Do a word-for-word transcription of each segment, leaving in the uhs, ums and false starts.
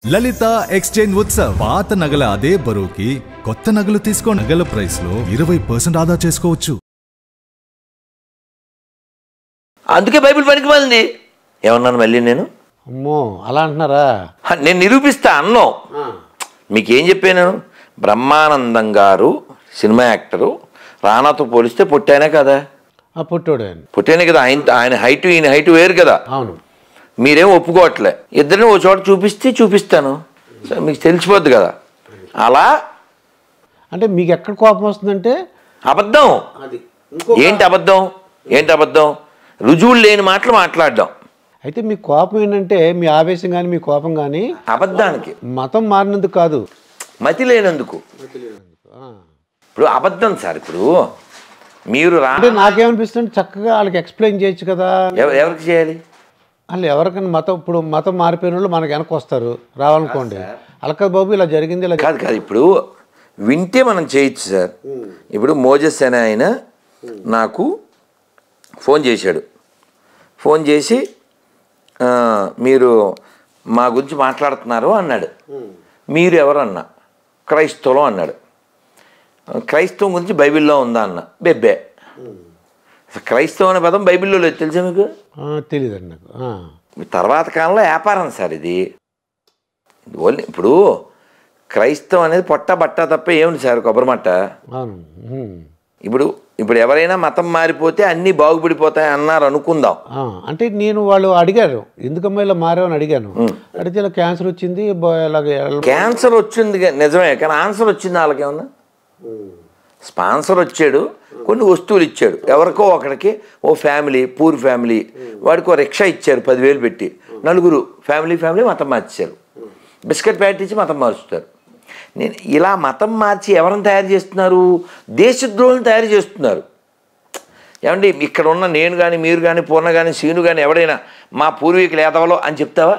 లలిత exchange Utsav పాత నగల అదే బరువుకి కొత్త నగలు తీసుకో నగల ప్రైస్ లో ఇరవై పర్సెంట్ ఆదా చేసుకోవచ్చు. అందుకే బైబిల్ పనికి మాలింది ఏమన్నాను మళ్ళీ నేను అమ్మో అలా అంటున్నారా? నేను నిరూపిస్తా అన్నో మీకేం చెప్పాను. బ్రహ్మానందం గారు సినిమా యాక్టరు రానాతో పోలిస్తే పొట్టానే కదా. పుట్టాడు పొట్టానే కదా. ఆయన ఆయన హైట్ ఈయన హైట్ వేరు కదా. అవును. మీరేం ఒప్పుకోవట్లే. ఇద్దరిని ఓ చోట చూపిస్తే చూపిస్తాను మీకు తెలిసిపోద్ది కదా. అలా అంటే మీకు ఎక్కడ కోపం వస్తుందంటే అబద్ధం. ఏంటి అబద్ధం? ఏంటి అబద్ధం? రుజువులు లేని మాటలు మాట్లాడడం. అయితే మీ కోపం ఏంటంటే మీ ఆవేశం కానీ మీ కోపం కానీ అబద్ధానికి మతం మారినందుకు కాదు, మతి లేనందుకు. ఇప్పుడు అబద్ధం సార్. ఇప్పుడు మీరు రా అంటే నాకేమనిపిస్తుంది చక్కగా వాళ్ళకి ఎక్స్ప్లెయిన్ చేయొచ్చు కదా. ఎవరికి చేయాలి? వాళ్ళు ఎవరికైనా మతం ఇప్పుడు మతం మారిపోయిన వాళ్ళు మనకు వెనక్కి వస్తారు రావాలనుకోండి. అలకా బాబు ఇలా జరిగింది ఇలా కాదు కాదు ఇప్పుడు వింటే మనం చేయొచ్చు సార్. ఇప్పుడు మోజెస్ అనే ఆయన నాకు ఫోన్ చేశాడు. ఫోన్ చేసి మీరు మా గురించి మాట్లాడుతున్నారు అన్నాడు. మీరు ఎవరన్నా క్రైస్తవం అన్నాడు. క్రైస్తవం గురించి బైబిల్లో ఉందా అన్న. బెబ్బే. క్రైస్తవం అనే పదం బైబిల్లో లేదు తెలుసా మీకు? తెలియదండి నాకు. తర్వాత కాలంలో వ్యాపారం సార్ ఇది. ఓన్లీ ఇప్పుడు క్రైస్తవం అనేది పొట్ట బట్ట తప్ప ఏముంది సార్? కొబ్బరి మట్ట. ఇప్పుడు ఇప్పుడు ఎవరైనా మతం మారిపోతే అన్నీ బాగుపడిపోతాయి అన్నారు అనుకుందాం. అంటే నేను వాళ్ళు అడిగారు ఎందుకమ్మా ఇలా మారావని అడిగాను. అడిగితే ఇలా క్యాన్సర్ వచ్చింది. క్యాన్సర్ వచ్చింది నిజమే, కానీ ఆన్సర్ వచ్చింది వాళ్ళకేమన్నా? స్పాన్సర్ వచ్చాడు, కొన్ని వస్తువులు ఇచ్చాడు ఎవరికో ఒకరికి. ఓ ఫ్యామిలీ పూర్ ఫ్యామిలీ వాడికి ఓ రిక్షా ఇచ్చారు పదివేలు పెట్టి. నలుగురు ఫ్యామిలీ ఫ్యామిలీ మతం మార్చారు. బిస్కెట్ ప్యాకెట్ ఇచ్చి మతం మార్చుతారు. నేను ఇలా మతం మార్చి ఎవరిని తయారు చేస్తున్నారు? దేశద్రోహులను తయారు చేస్తున్నారు. ఏమండి ఇక్కడ ఉన్న నేను కానీ మీరు కానీ పూర్ణ కానీ సీను కానీ ఎవడైనా మా పూర్వీకులు ఏదవలో అని చెప్తావా?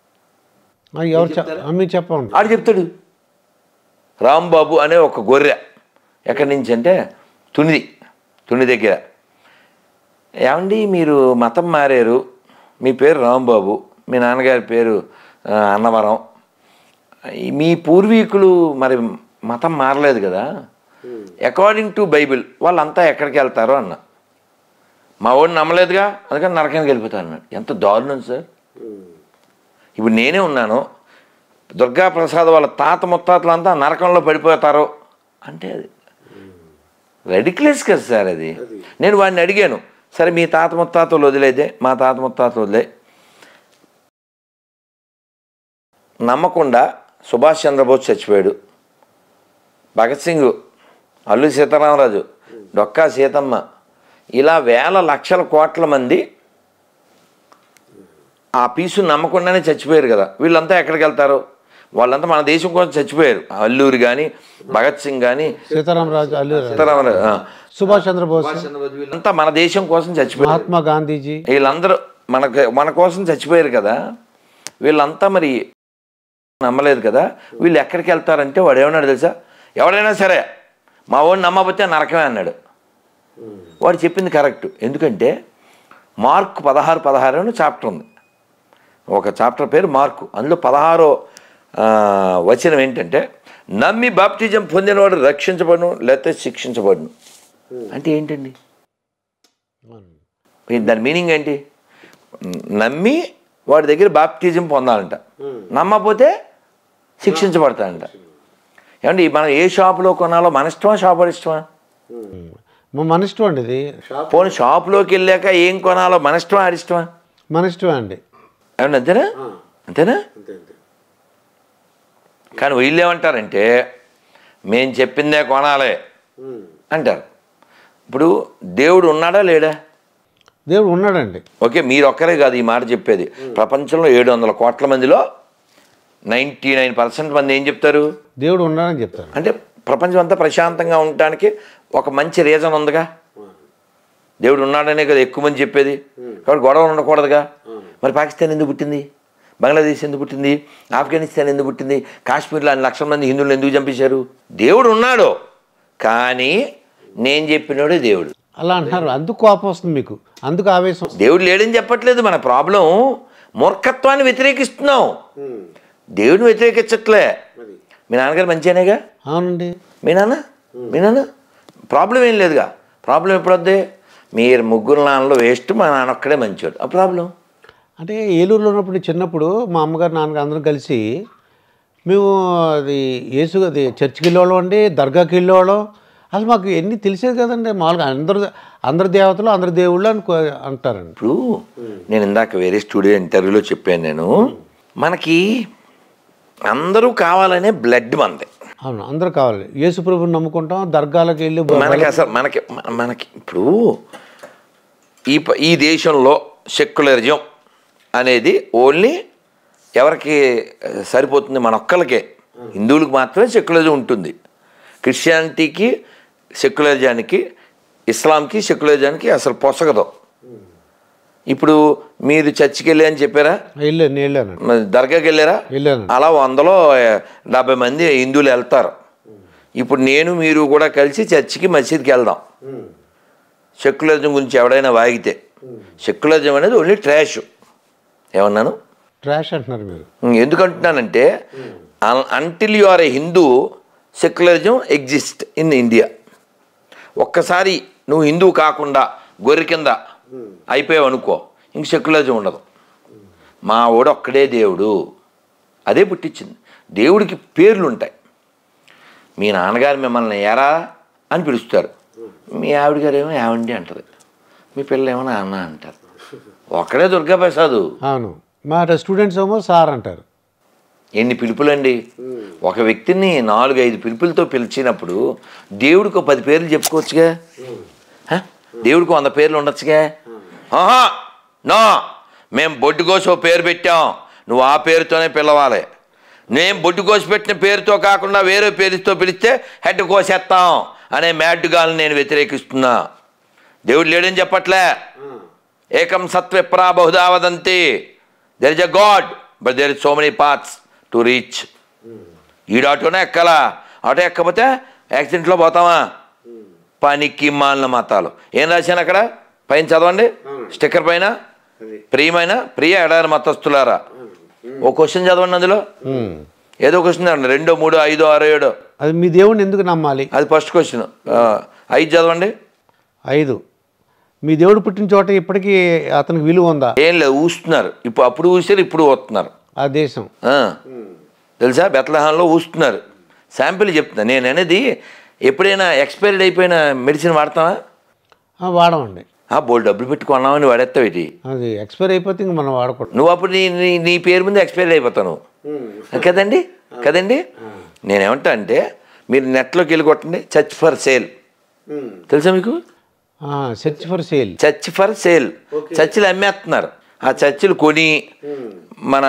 ఎవరు చెప్పండి. ఆడు చెప్తాడు. రాంబాబు అనే ఒక గొర్రె ఎక్కడి నుంచి అంటే తునిది తుని దగ్గర. ఏమండి మీరు మతం మారారు, మీ పేరు రాంబాబు, మీ నాన్నగారి పేరు అన్నవరం, మీ పూర్వీకులు మరి మతం మారలేదు కదా. అకార్డింగ్ టు బైబిల్ వాళ్ళంతా ఎక్కడికి వెళ్తారో అన్న. మా వాడిని నమ్మలేదుగా అందుకని నరకానికి వెళ్ళిపోతాను అన్నాడు. ఎంత దారుణం సార్. ఇప్పుడు నేనే ఉన్నాను, దుర్గాప్రసాద్ వాళ్ళ తాత ముత్తాతలంతా నరకంలో పడిపోతారు అంటే అది రెడిక్యులస్ కదా సార్. అది నేను వాడిని అడిగాను, సరే మీ తాత ముత్తాతలు వదిలేదే మా తాత ముత్తాతలు వదిలే నమ్మకుండా సుభాష్ చంద్రబోస్ చచ్చిపోయాడు, భగత్ సింగ్, అల్లు సీతారామరాజు, డొక్కా సీతమ్మ, ఇలా వేల లక్షల కోట్ల మంది ఆ పీసు నమ్మకుండానే చచ్చిపోయారు కదా. వీళ్ళంతా ఎక్కడికి వెళ్తారు? వాళ్ళంతా మన దేశం కోసం చచ్చిపోయారు. అల్లూరి కానీ భగత్ సింగ్ కానీ సీతారామరాజు సీతారామరాజు సుభాష్ చంద్రబోస్ వీళ్ళంతా మన దేశం కోసం చచ్చిపోయారు. మహాత్మా గాంధీజీ వీళ్ళందరూ మనకు మన కోసం చచ్చిపోయారు కదా. వీళ్ళంతా మరి నమ్మలేదు కదా. వీళ్ళు ఎక్కడికి వెళ్తారంటే వాడు ఏమన్నాడు తెలుసా? ఎవడైనా సరే మా వాడిని నమ్మకపోతే నరకమే అన్నాడు. వాడు చెప్పింది కరెక్ట్. ఎందుకంటే మార్క్ పదహారు పదహారు అని చాప్టర్ ఉంది. ఒక చాప్టర్ పేరు మార్కు. అందులో పదహారో వచనం ఏంటంటే నమ్మి బాప్టిజం పొందినవాడు రక్షించబడును లేకపోతే శిక్షించబడును అంటే ఏంటండి? దాని మీనింగ్ ఏంటి? నమ్మి వాడి దగ్గర బాప్టిజం పొందాలంట, నమ్మకపోతే శిక్షించబడతాడంట. ఏమండి మనం ఏ షాపులో కొనాలో మన ఇష్టమా షాపు ఇష్టమా? మన ఇష్టం అండి. ఇది పోనీ షాపులోకి వెళ్ళాక ఏం కొనాలో మన ఇష్టమా ఆడిష్టమా? మన ఇష్టమా అండి. ఏమండి అంతేనా? అంతేనా? కానీ వీళ్ళు ఏమంటారంటే మేము చెప్పిందే కొనాలే అంటారు. ఇప్పుడు దేవుడు ఉన్నాడా లేడా? దేవుడు ఉన్నాడండి. ఓకే, మీరు ఒక్కరే కాదు ఈ మాట చెప్పేది. ప్రపంచంలో ఏడు వందల కోట్ల మందిలో నైంటీ నైన్ పర్సెంట్ మంది ఏం చెప్తారు? దేవుడు ఉన్నాడని చెప్తారు. అంటే ప్రపంచం అంతా ప్రశాంతంగా ఉండటానికి ఒక మంచి రీజన్ ఉందిగా. దేవుడు ఉన్నాడనే కదా ఎక్కువ మంది చెప్పేది. కాబట్టి గొడవలు ఉండకూడదుగా. మరి పాకిస్తాన్ ఎందుకు పుట్టింది? బంగ్లాదేశ్ ఎందుకు పుట్టింది? ఆఫ్ఘనిస్తాన్ ఎందుకు పుట్టింది? కాశ్మీర్లో అన్ని లక్షల మంది హిందువులు ఎందుకు చంపేశారు? దేవుడు ఉన్నాడు, కానీ నేను చెప్పినోడే దేవుడు అలా అంటున్నారు. అందుకు కోపం వస్తుంది మీకు, అందుకు ఆవేశం. దేవుడు లేడని చెప్పట్లేదు. మన ప్రాబ్లం మూర్ఖత్వాన్ని వ్యతిరేకిస్తున్నాం. దేవుడిని వ్యతిరేకించట్లే. మీ నాన్నగారు మంచిగానేగా? అవునండి. మీ నాన్న మీ నాన్న ప్రాబ్లం ఏం లేదుగా. ప్రాబ్లం ఎప్పుడు వద్దే? మీరు ముగ్గురు నాన్నలో వేస్ట్, మా నాన్న ఒక్కడే మంచివాడు. ఆ ప్రాబ్లం అంటే ఏలూరులో ఉన్నప్పుడు చిన్నప్పుడు మా అమ్మగారు నాన్నగారు అందరం కలిసి మేము అది యేసు అది చర్చికి వెళ్ళేవాళ్ళం అండి, దర్గాకి వెళ్ళేవాళ్ళం. అసలు మాకు ఎన్ని తెలిసేది కదండి. మామూలుగా అందరు అందరి దేవతలు అందరి దేవుళ్ళు అనుకో అంటారండి. ఇప్పుడు నేను ఇందాక వేరే స్టూడియో ఇంటర్వ్యూలో చెప్పాను, నేను మనకి అందరూ కావాలనే బ్లడ్ మనది. అవును, అందరూ కావాలి. యేసు ప్రభుని నమ్ముకుంటాం, దర్గాలకు వెళ్ళి మనకి అసలు మనకి మనకి ఇప్పుడు ఈ ఈ దేశంలో సెక్యులరిజం అనేది ఓన్లీ ఎవరికి సరిపోతుంది? మన ఒక్కరికే. హిందువులకు మాత్రమే సెక్యులరిజం ఉంటుంది. క్రిస్టియానిటీకి సెక్యులరిజానికి, ఇస్లాంకి సెక్యులరిజానికి అసలు పొసగదు. ఇప్పుడు మీరు చర్చికి వెళ్ళి అని చెప్పారా? వెళ్ళాను వెళ్ళాను దర్గాకి వెళ్ళారా? వెళ్ళాను. అలా వందలో డెబ్బై మంది హిందువులు వెళ్తారు. ఇప్పుడు నేను మీరు కూడా కలిసి చర్చికి మసీద్కి వెళ్దాం. సెక్యులరిజం గురించి ఎవడైనా వాగితే, సెక్యులరిజం అనేది ఓన్లీ ట్రాష్. ఏమన్నాను? ట్రాష్ అంటున్నారు మీరు. ఎందుకంటున్నానంటే until you are a Hindu, secularism exist in India. ఒక్కసారి నువ్వు హిందువు కాకుండా గొర్రె కింద అయిపోయావు అనుకో, ఇంక సెక్యులరిజం ఉండదు. మా వాడు ఒక్కడే దేవుడు, అదే పుట్టించింది. దేవుడికి పేర్లు ఉంటాయి. మీ నాన్నగారు మిమ్మల్ని ఎరా అని పిలుస్తారు, మీ ఆవిడ గారు ఏమో ఏమండి అంటారు, మీ పిల్లలు ఏమో నాన్న అంటారు. ఒక్కడే దుర్గాప్రసాద్. అవును, మా స్టూడెంట్స్ ఏమో సార్ అంటారు. ఎన్ని పిలుపులండి! ఒక వ్యక్తిని నాలుగు ఐదు పిలుపులతో పిలిచినప్పుడు దేవుడికి ఒక పది పేర్లు చెప్పుకోవచ్చుగా, దేవుడికి వంద పేర్లు ఉండొచ్చుగా. ఆహా నో, మేము బొడ్డు కోసి ఓ పేరు పెట్టాం, నువ్వు ఆ పేరుతోనే పిలవాలి. నేను బొడ్డు కోసి పెట్టిన పేరుతో కాకుండా వేరే పేరుతో పిలిస్తే హెడ్ కోసేస్తాం అనే మ్యాడ్గాల్ని నేను వ్యతిరేకిస్తున్నా. దేవుడు లేడని చెప్పట్లే. ఏకం సత్విప్రా బహుధా వదంతి. There is a god but there is so many paths to reach. ఈడు ఆటోనే ఎక్కాలా, ఆటో ఎక్కకపోతే యాక్సిడెంట్లో పోతామా? పనికి మాలిన మతాలు. ఏం రాశాను అక్కడ పైన చదవండి, స్టిక్కర్ పైన, ప్రియమైన ప్రియ ఎడారి మతస్థులారా. ఓ క్వశ్చన్ చదవండి, అందులో ఏదో క్వశ్చన్ చదవండి, రెండో మూడో ఐదో ఆరో ఏడో. అది మీ దేవుడిని ఎందుకు నమ్మాలి, అది ఫస్ట్ క్వశ్చన్. ఐదు చదవండి. ఐదు, మీ దేవుడు పుట్టిన చోట ఇప్పటికీ అతనికి విలువ ఉందా? ఏం లేదు, ఊస్తున్నారు. ఇప్పుడు అప్పుడు ఊసారు, ఇప్పుడు వస్తున్నారు. ఆ దేశం తెలుసా, బెత్లెహేంలో ఊస్తున్నారు. శాంపిల్ చెప్తున్నా నేను అనేది. ఎప్పుడైనా ఎక్స్పైర్డ్ అయిపోయిన మెడిసిన్ వాడతావా? వాడమండి. ఆ బోల్ డబ్బులు పెట్టుకున్నామని వాడేస్తావు. ఇది అది ఎక్స్పైర్ అయిపోతే ఇంక మనం వాడకూడదు. నువ్వు అప్పుడు నీ నీ నీ పేరు ముందు ఎక్స్పైర్డ్ అయిపోతాను కదండి కదండి నేనేమంటా అంటే, మీరు నెట్లోకి వెళ్ళి కొట్టండి, చర్చ్ ఫర్ సేల్. తెలుసా మీకు? Church for sale. Church for sale. చర్చిలు అమ్మేస్తున్నారు. ఆ చర్చిలు కొని మన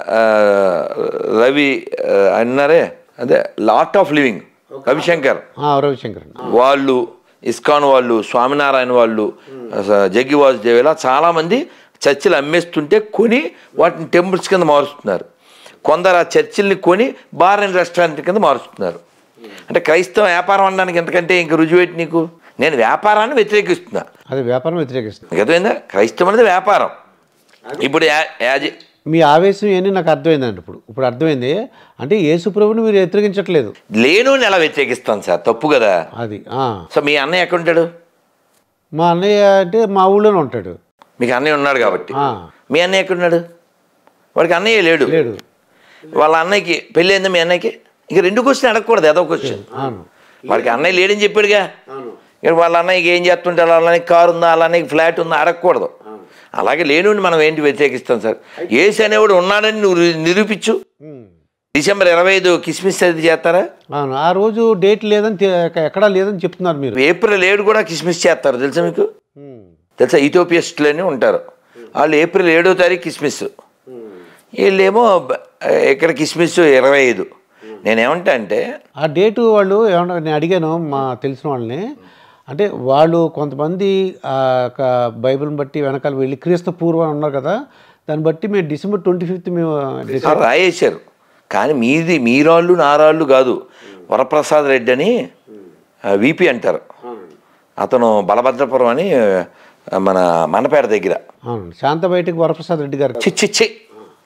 రవి అన్నారే, అదే art of living Ravishankar Ravishankar వాళ్ళు, ఇస్కాన్ వాళ్ళు, స్వామినారాయణ వాళ్ళు, జగ్గి వాసుదేవ్, ఇలా చాలామంది చర్చిలు అమ్మేస్తుంటే కొని వాటిని టెంపుల్స్ కింద మారుస్తున్నారు. కొందరు ఆ చర్చిల్ని కొని బార్ అండ్ రెస్టారెంట్ కింద మారుస్తున్నారు. అంటే క్రైస్తవ వ్యాపారం అనడానికి ఎంతకంటే ఇంక రుజువేటి నీకు? నేను వ్యాపారాన్ని వ్యతిరేకిస్తున్నా. అది వ్యాపారం వ్యతిరేకిస్తున్నా. అర్థమైందా? క్రైస్తవం అనేది వ్యాపారం. ఇప్పుడు యాజ్ మీ ఆవేశం ఏంటి నాకు అర్థమైందండి. ఇప్పుడు ఇప్పుడు అర్థమైంది. అంటే యేసు ప్రభుని మీరు వ్యతిరేకించట్లేదు. లేను ఎలా వ్యతిరేకిస్తాను సార్? తప్పు కదా అది. సో మీ అన్నయ్య ఎక్కడ ఉంటాడు? మా అన్నయ్య అంటే మా ఊళ్ళోనే ఉంటాడు. మీకు అన్నయ్య ఉన్నాడు కాబట్టి. మీ అన్నయ్య ఎక్కడున్నాడు? వాడికి అన్నయ్య లేడు. లేడు. వాళ్ళ అన్నయ్యకి పెళ్ళి అయిందా? మీ అన్నయ్యకి ఇక రెండు క్వశ్చన్ అడగకూడదు, ఏదో క్వశ్చన్. వాడికి అన్నయ్య లేడని చెప్పాడుగా. ఇక వాళ్ళ అన్నయ్యకి ఏం చేస్తుంటే, వాళ్ళ అన్నయ్యకి కారు ఉందా, వాళ్ళ అన్నయ్యకి ఫ్లాట్ ఉందా అడగకూడదు. అలాగే లేనుండి మనం ఏంటి వ్యతిరేకిస్తాం సార్? యేసు అనేవాడు ఉన్నాడని నువ్వు నిరూపించు. డిసెంబర్ ఇరవై ఐదు కిస్మిస్ అది చేస్తారా? అవును, ఆ రోజు డేట్ లేదని ఎక్కడా లేదని చెప్తున్నారు మీరు. ఏప్రిల్ ఏడు కూడా కిస్మిస్ చేస్తారు, తెలుసా మీకు? తెలుసా? ఇథియోపియస్టులు అని ఉంటారు వాళ్ళు. ఏప్రిల్ ఏడో తారీఖు కిస్మిస్, వీళ్ళేమో ఇక్కడ కిస్మిస్ ఇరవై ఐదు. నేనేమంటా అంటే ఆ డేటు వాళ్ళు ఏమన్నా, నేను అడిగాను మా తెలిసిన వాళ్ళని. అంటే వాళ్ళు కొంతమంది బైబిల్ని బట్టి వెనకాల వెళ్ళి క్రీస్తు పూర్వం ఉన్నారు కదా, దాన్ని బట్టి మేము డిసెంబర్ ట్వంటీ ఫిఫ్త్ మేము రాయేశారు. కానీ మీది మీరాళ్ళు నారాళ్ళు కాదు. వరప్రసాద్ రెడ్డి అని విపి అంటారు, అతను బలభద్రపురం అని మన మనపేట దగ్గర. శాంత బయటకి వరప్రసాద్ రెడ్డి గారు చిచ్చిచ్చి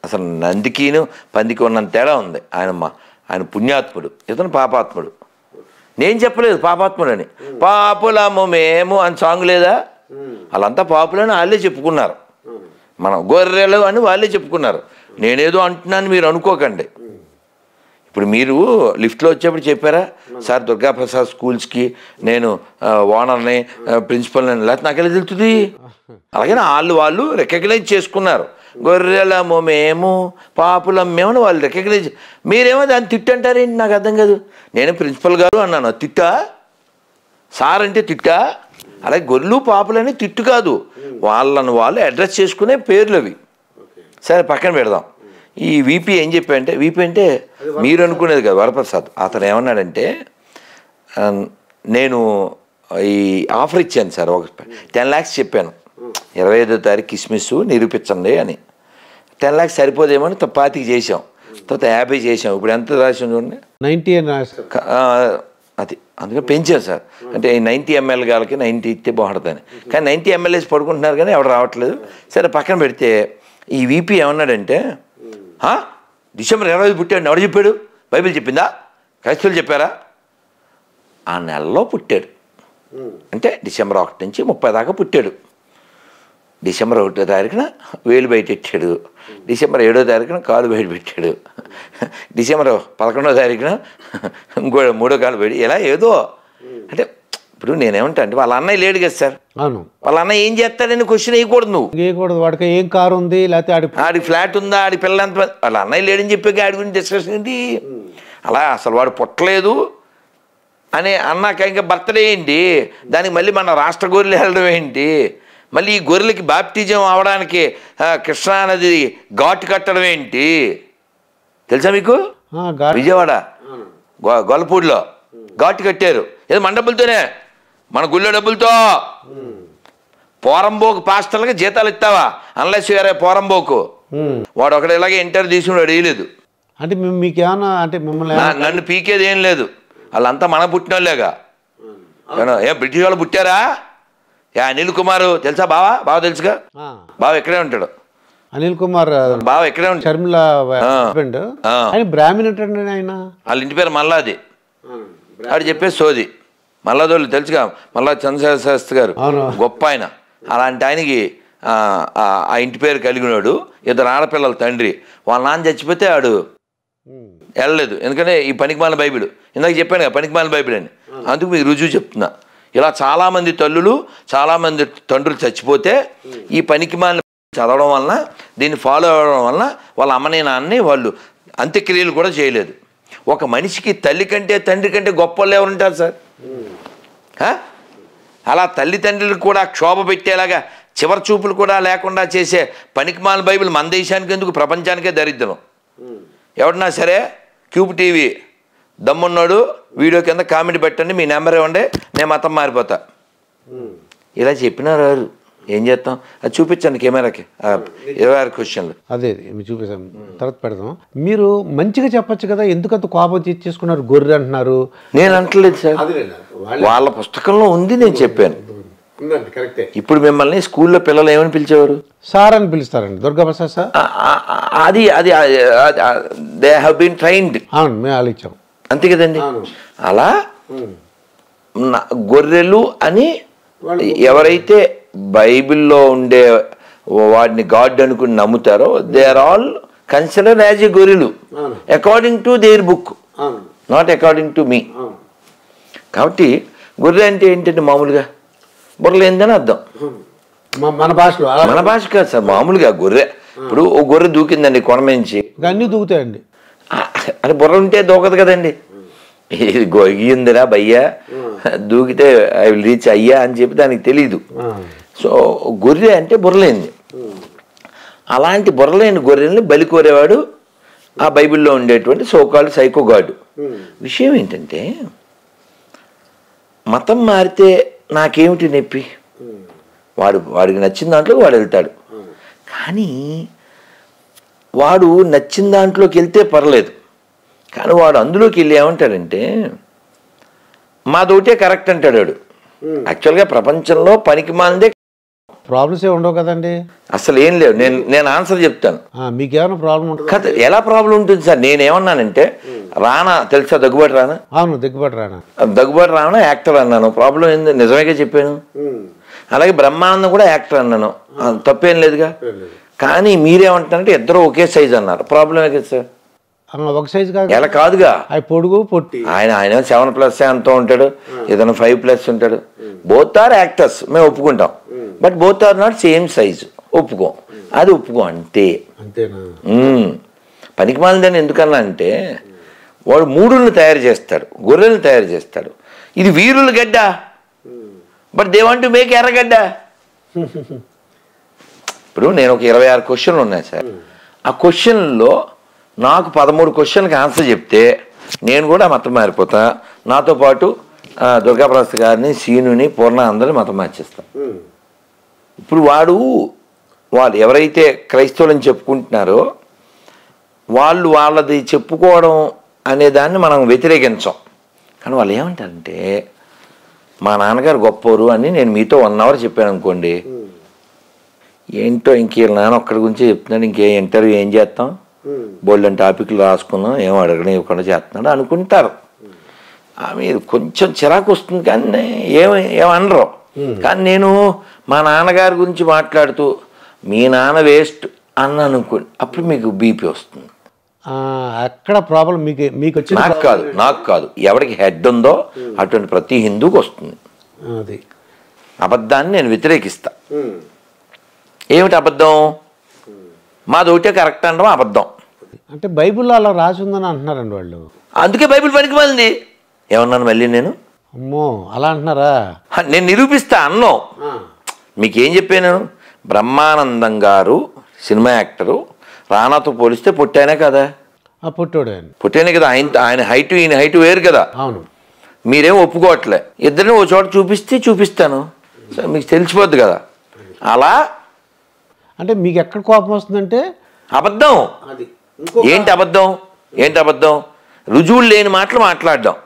అసలు నందికిను పందికి ఉన్నంత తేడా ఉంది. ఆయన మా ఆయన పుణ్యాత్ముడు, ఇతను పాపాత్ముడు. నేను చెప్పలేదు పాపాత్ముడు అని. పాపులము మేము అని సాంగ్ లేదా? వాళ్ళంతా పాపులని వాళ్ళే చెప్పుకున్నారు. మనం గొర్రెలు అని వాళ్ళే చెప్పుకున్నారు. నేనేదో అంటున్నాను మీరు అనుకోకండి. ఇప్పుడు మీరు లిఫ్ట్లో వచ్చేప్పుడు చెప్పారా, సార్ దుర్గాప్రసాద్ స్కూల్స్కి నేను ఓనర్ని, ప్రిన్సిపల్ని, లేకపోతే నాకెలా తెలుస్తుంది? అలాగే వాళ్ళు వాళ్ళు రికగ్నైజ్ చేసుకున్నారు. గొర్రెలము మేము, పాపులం మేము అని వాళ్ళు రికగ్నైజ్. మీరేమో దాన్ని తిట్టు అంటారేంటి? నాకు అర్థం కాదు. నేను ప్రిన్సిపల్ గారు అన్నాను, తిట్టా? సార్ అంటే తిట్టా? అలాగే గొర్రెలు పాపులని తిట్టు కాదు, వాళ్ళను వాళ్ళు అడ్రస్ చేసుకునే పేర్లు అవి. సరే పక్కన పెడదాం. ఈ వీపీ ఏం చెప్పాడంటే, వీపీ అంటే మీరు అనుకునేది కదా వరప్రసాద్, అతను ఏమన్నాడంటే, నేను ఈ ఆఫర్ ఇచ్చాను సార్, ఒక టెన్ ల్యాక్స్ చెప్పాను, ఇరవై ఐదో తారీఖు కిస్మిస్ నిరూపించండి అని. టెన్ ల్యాక్స్ సరిపోదేమో అని పాతికి చేసాం, తర్వాత యాభై చేసాం. ఇప్పుడు ఎంత రాసాం చూడండి, నైంటీ అది అందుకని పెంచాను సార్. అంటే నైంటీ ఎంఎల్ గాలకి నైంటీ ఇస్తే బాగుంటుందని. కానీ నైంటీ ఎంఎల్ఏస్ పడుకుంటున్నారు కానీ ఎవరు రావట్లేదు. సరే పక్కన పెడితే ఈ వీపీ ఏమన్నాడంటే, డిసెంబర్ ఇరవై ఐదు పుట్టాడు ఎవరు చెప్పాడు? బైబిల్ చెప్పిందా? క్రైస్తవులు చెప్పారా? ఆ నెలలో పుట్టాడు. అంటే డిసెంబర్ ఒకటి నుంచి ముప్పై దాకా పుట్టాడు. డిసెంబర్ ఒకటో తారీఖున వేలు బయట పెట్టాడు, డిసెంబర్ ఏడో తారీఖున కాలు బయట పెట్టాడు, డిసెంబర్ పదకొండో తారీఖున ఇంకో మూడో కాలు బయట, ఇలా ఏదో. అంటే ఇప్పుడు నేనేమంటా అంటే వాళ్ళ అన్నయ్య లేడు కదా సార్, అవును, వాళ్ళ అన్నయ్య ఏం చేస్తాడని క్వశ్చన్ వేయకూడదు నువ్వు. వేయకూడదు. వాడికి ఏం కారు ఉంది, లేకపోతే ఆడి ఆడి ఫ్లాట్ ఉందా, ఆడి పిల్లలు ఎంత, వాళ్ళ అన్నయ్య లేడని చెప్పి ఆడి గురించి డిస్కషన్ ఏంటి? అలా అసలు వాడు పుట్టలేదు అని అన్నాక ఇంకా బర్త్డే ఏంటి? దానికి మళ్ళీ మన రాష్ట్ర గొర్రెలు వెళ్ళడం ఏంటి? మళ్ళీ ఈ గొర్రెలకి బాప్టిజం అవడానికి కృష్ణానది ఘాటు కట్టడం ఏంటి తెలుసా మీకు? విజయవాడ గొల్లపూడిలో ఘాటు కట్టారు. ఏదో మన డబ్బులతోనే, మన గుళ్ళో డబ్బులతో. పోరంబోకు పాస్టర్లకి జీతాలు ఇస్తావా? అన్లెస్ వేరే పోరంబోకు వాడు ఒకటి ఇలాగే ఇంటర్వ్యూ తీసుకుని వేయలేదు. అంటే మీకేమన్నా అంటే మిమ్మల్ని నన్ను పీకేది ఏం లేదు. వాళ్ళంతా మన పుట్టిన వాళ్ళేగా. ఏ బ్రిటిష్ వాళ్ళు పుట్టారా? ఏ అనిల్ కుమార్ తెలుసా? బావా బావ తెలుసుగా, బావ ఎక్కడే ఉంటాడు. అనిల్ కుమార్ బావ ఎక్కడే ఉంటాడు. షర్మిల హస్బెండ్. ఆయన బ్రాహ్మణ్ అంటాడు. ఆయన వాళ్ళ ఇంటి పేరు మల్లాది. ఆడు చెప్పే సోది మల్లాదోళ్ళు తెలుసుగా, మల్లా చంద్రశేఖర శాస్త్రి గారు గొప్ప ఆయన. అలాంటి ఆయనకి ఆ ఇంటి పేరు కలిగినాడు. ఇద్దరు ఆడపిల్లల తండ్రి. వాళ్ళ నాన్న చచ్చిపోతే ఆడు వెళ్ళలేదు. ఎందుకంటే ఈ పనికిమాలిన బైబిల్, ఇందాక చెప్పాను కదా పనికిమాలిన బైబిల్ అని, అందుకు మీకు రుజువు చెప్తున్నా. ఇలా చాలామంది తల్లులు చాలామంది తండ్రులు చచ్చిపోతే ఈ పనికిమాలిన చదవడం వలన, దీన్ని ఫాలో అవ్వడం వలన వాళ్ళ అమ్మని నాన్నని వాళ్ళు అంత్యక్రియలు కూడా చేయలేదు. ఒక మనిషికి తల్లి కంటే తండ్రి కంటే గొప్ప వాళ్ళు ఎవరు ఉంటారు సార్? అలా తల్లిదండ్రులకు కూడా క్షోభ పెట్టేలాగా చివరి చూపులు కూడా లేకుండా చేసే పనికిమాలిన బైబిల్ మన దేశానికి ఎందుకు, ప్రపంచానికే దరిద్రం. ఎవడన్నా సరే క్యూబ్ టీవీ దమ్మున్నాడు వీడియో కింద కామెంట్ పెట్టండి, మీ నెంబర్ ఇవ్వండి, నేను మతం మారిపోతా. ఇలా చెప్పినారు. ఏం చేస్తాం? అది చూపించండి కెమెరాకి. ఇరవై ఆరు క్వశ్చన్లు అదే చూపిస్తాం, తర్వాత పెడదాం. మీరు మంచిగా చెప్పచ్చు కదా, ఎందుకంత కోపం చేసుకున్నారు? గొర్రె అంటున్నారు. నేను అంటలేదు సార్, వాళ్ళ పుస్తకంలో ఉంది, నేను చెప్పాను. ఇప్పుడు మిమ్మల్ని స్కూల్లో పిల్లలు ఏమని పిలిచేవారు? సార్ అని పిలుస్తారండి. దుర్గాప్రసాద్ సార్. అది అది దే హ్యావ్ బీన్ ట్రైన్డ్. అవును, మేము వాళ్ళు ఇచ్చాం అంతే కదండి. అలా గొర్రెలు అని ఎవరైతే బైబిల్లో ఉండే వాడిని గాడ్ అనుకుని నమ్ముతారో they are all consider as a గొర్రెలు according to their book, not according to me. కాబట్టి గొర్రె అంటే ఏంటంటే మామూలుగా బుర్రలేందని అర్థం. మన భాషలో, మన భాష కాదు సార్, మామూలుగా గొర్రె. ఇప్పుడు ఓ గొర్రె దూకిందండి కొనమించి, అన్నీ దూకుతాయండి. అది బుర్ర ఉంటే దూకదు కదండి. ఇది గొయ్యిందిరా భయ్యా, దూకితే ఐ విల్ రీచ్ అయ్యా అని చెప్పి దానికి తెలీదు. సో గొర్రె అంటే బుర్రలేంది. అలాంటి బుర్రలేని గొర్రెల్ని బలి కోరేవాడు ఆ బైబిల్లో ఉండేటువంటి సోకాల్డ్ సైకో గాడ్. విషయం ఏంటంటే మతం మారితే నాకేమిటి నొప్పి? వాడు వాడికి నచ్చిన దాంట్లో వాడు వెళ్తాడు. కానీ వాడు నచ్చిన దాంట్లోకి వెళ్తే పర్లేదు. కానీ వాడు అందులోకి వెళ్ళి ఏమంటాడంటే మాదోటే కరెక్ట్ అంటాడు వాడు. యాక్చువల్గా ప్రపంచంలో పనికి మాందే ప్రాబ్లమ్స్ ఏ ఉండవు కదండి. అసలు ఏం లేవు. నేను నేను ఆన్సర్ చెప్తాను. మీకేమైనా ప్రాబ్లం ఉంటుంది కదా? ఎలా ప్రాబ్లం ఉంటుంది సార్? నేనేమన్నానంటే రానా తెలుసా, దగ్గుబాటి రానా? అవును, దగ్గుబాటి రానా. దగ్గుబాటి రానా యాక్టర్ అన్నాను. ప్రాబ్లం ఏంది? నిజమేగా చెప్పాను. అలాగే బ్రహ్మానందం కూడా యాక్టర్ అన్నాను. తప్పేం లేదుగా. కానీ మీరేమంటారంటే ఇద్దరు ఒకే సైజ్ అన్నారు. ప్రాబ్లం ఏ కదా సార్? ఒక సైజ్ కాదు. ఎలా కాదుగా. అవి పొడుగు పొట్టి. ఆయన ఆయన సెవెన్ ప్లస్ ఎంతో ఉంటాడు, ఏదైనా ఫైవ్ ప్లస్ ఉంటాడు. బోత్ ఆర్ యాక్టర్స్, మేము ఒప్పుకుంటాం. But both are not same size. ఒప్పుకోం. అది ఒప్పుకో అంతే. అంతేనా? పనికి మాలిందని ఎందుకన్నా అంటే వాడు మూడులను తయారు చేస్తాడు, గొర్రెలను తయారు చేస్తాడు. ఇది వీరుల గడ్డ, but they want to make Erragadda. ఇప్పుడు నేను ఒక ఇరవై ఆరు క్వశ్చన్లు ఉన్నాయి సార్. ఆ క్వశ్చన్లో నాకు పదమూడు క్వశ్చన్కి ఆన్సర్ చెప్తే నేను కూడా మతం మారిపోతా. నాతో పాటు దుర్గాప్రసాద్ గారిని, సీనుని, పూర్ణ అందరిని మతం మార్చేస్తాం. ఇప్పుడు వాడు వాళ్ళు ఎవరైతే క్రైస్తవులని చెప్పుకుంటున్నారో వాళ్ళు వాళ్ళది చెప్పుకోవడం అనే దాన్ని మనం వ్యతిరేకించాం. కానీ వాళ్ళు ఏమంటారంటే మా నాన్నగారు గొప్పవారు అని నేను మీతో వన్ అవర్ చెప్పాను అనుకోండి, ఏంటో ఇంక నాన్న ఒక్కడి గురించి చెప్తున్నాడు, ఇంకే ఇంటర్వ్యూ ఏం చేస్తాం, బోల్డ్ అని టాపిక్లు రాసుకున్నాం, ఏం అడగడం ఇవ్వకుండా చేస్తున్నాడు అనుకుంటారు. మీరు కొంచెం చిరాకు వస్తుంది కానీ ఏమి ఏమనరు. కానీ నేను మా నాన్నగారి గురించి మాట్లాడుతూ మీ నాన్న వేస్ట్ అని అనుకోండి, అప్పుడు మీకు బీపీ వస్తుంది. అక్కడ ప్రాబ్లం మీకు మీకు వచ్చి నాకు కాదు నాకు కాదు ఎవరికి హెడ్ ఉందో అటువంటి ప్రతి హిందూకి వస్తుంది. అది అబద్ధాన్ని నేను వ్యతిరేకిస్తా. ఏమిటి అబద్ధం? మాది ఒకటే కరెక్ట్ అనడం అబద్ధం. అంటే బైబిల్లో అలా రాసి ఉందని అంటున్నారండి వాళ్ళు. అందుకే బైబిల్ పనికి మాలింది. ఏమన్నాను మళ్ళీ నేను? అమ్మో అలా అంటున్నారా? నేను నిరూపిస్తా అన్నాం. మీకేం చెప్పాను? బ్రహ్మానందం గారు సినిమా యాక్టరు, రానాతో పోలిస్తే పుట్టానే కదా. పుట్టాడు పుట్టానే కదా. ఆయన ఆయన హైట్ ఈయన హైట్ వేరు కదా. అవును. మీరేం ఒప్పుకోవట్లే. ఇద్దరిని ఓ చోట చూపిస్తే చూపిస్తాను, మీకు తెలిసిపోద్ది కదా. అలా అంటే మీకు ఎక్కడ కోపం వస్తుందంటే అబద్ధం. ఏంటి అబద్ధం? ఏంటి అబద్ధం? రుజువులు లేని మాటలు మాట్లాడడం.